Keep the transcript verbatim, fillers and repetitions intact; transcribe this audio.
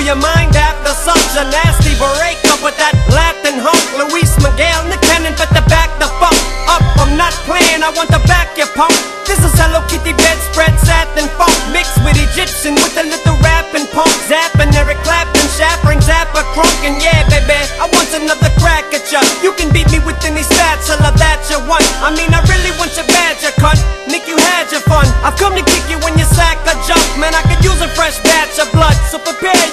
your mind after such a nasty breakup with that Latin hunk? Luis Miguel, Nick Cannon, but the back the fuck up. I'm not playing, I want the back, you punk. This is Hello Kitty bedspread, satin funk mixed with Egyptian with a little rapping punk. Zapping Eric Clapton, Shaffring, Zappa, Crunk, and yeah, baby, I want another crack at ya. You can beat me with any spatula that you want. I mean, I really want your badge, you cunt. Nick, you had your fun. I've come to kick you when you sack a jump. Man, I could use a fresh batch of blood, so prepare